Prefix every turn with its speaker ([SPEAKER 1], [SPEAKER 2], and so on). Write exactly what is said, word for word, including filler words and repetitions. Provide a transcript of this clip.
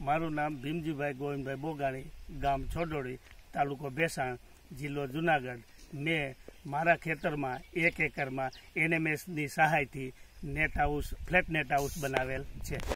[SPEAKER 1] મારું નામ ભીમજીભાઈ ગોવિંદભાઈ બોગાણી, ગામ છોડોડી, તાલુકો ભેસાણ, જિલ્લો જુનાગઢ. મેં મારા ખેતરમાં એક એકરમાં એનએમએસની સહાયથી net house flat net house બનાવેલ છે.